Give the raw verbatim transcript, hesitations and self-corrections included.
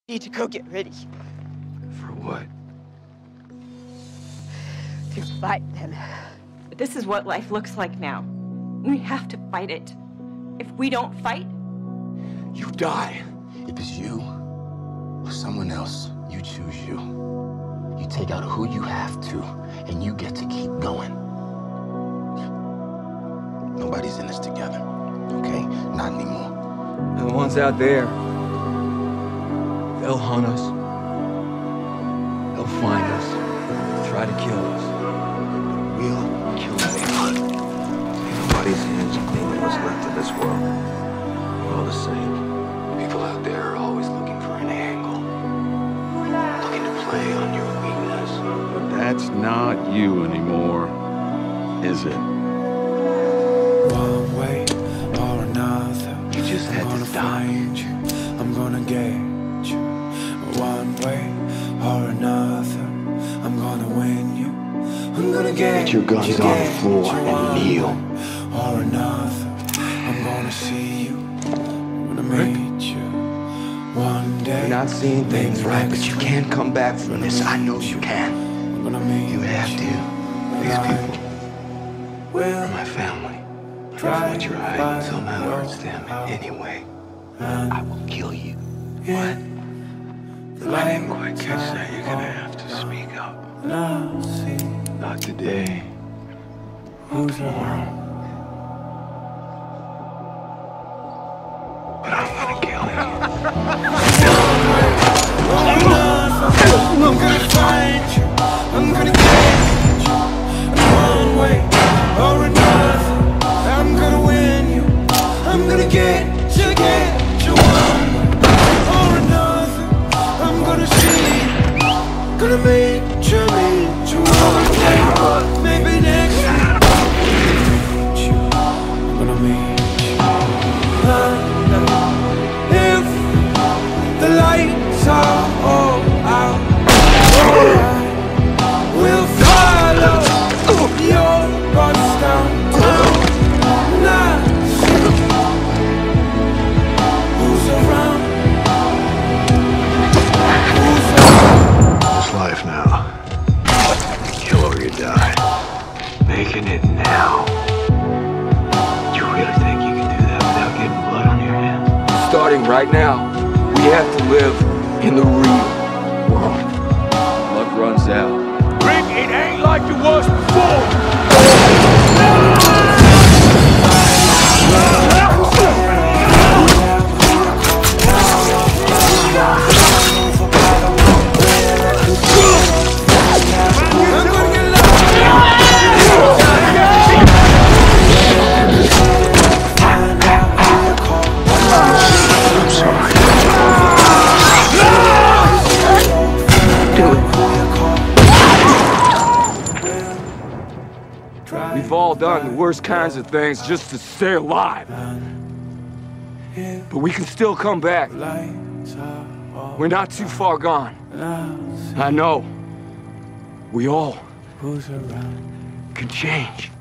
Need to go get ready. For what? To fight them. This is what life looks like now. We have to fight it. If we don't fight, you die. If it's you or someone else, you choose you. You take out who you have to, and you get to keep going. Nobody's in this together, okay? Not anymore. And the ones out there, they'll hunt us. They'll find us, try to kill us. We'll kill them. Nobody's anything what's left of this world. We're all the same. People out there are always looking for an angle, looking to play on your weakness. But that's not you anymore, is it? One way or another, You just had I'm to gonna die. find you, I'm gonna get you. One way or another, I'm gonna win you. I'm gonna get Get your guns you, on the get floor you. and One kneel. way or another, I'm gonna see you. I'm gonna meet you. One day, You're not seeing things maybe right, but next you week, can't come back from this. I know you can. I'm gonna meet You have to. These people Will are my family. If try what you're to hiding find somehow your hurts them in any way, and I will kill you. yeah, What? I didn't quite catch that. You're gonna have to speak up. and I'll see Not today. who's Tomorrow. But I'm gonna kill you. I'm gonna find you, I'm gonna get you. One way or another, I'm gonna win you. I'm gonna get you, get you. One way or another, I'm gonna see you. Gonna meet you, meet you. One day, maybe next week. Meet you, I'm gonna meet you. If the lights are all out, we'll follow your bus downtown. Now see who's around, who's around. It's life now. Kill or you die. Making it now. You really think you can do that without getting blood on your hands? Starting right now, we have to live in the real world. Luck runs out. Rick, it ain't like it was before! We've all done the worst kinds of things just to stay alive. But we can still come back. We're not too far gone. I know. We all Who's around? can change.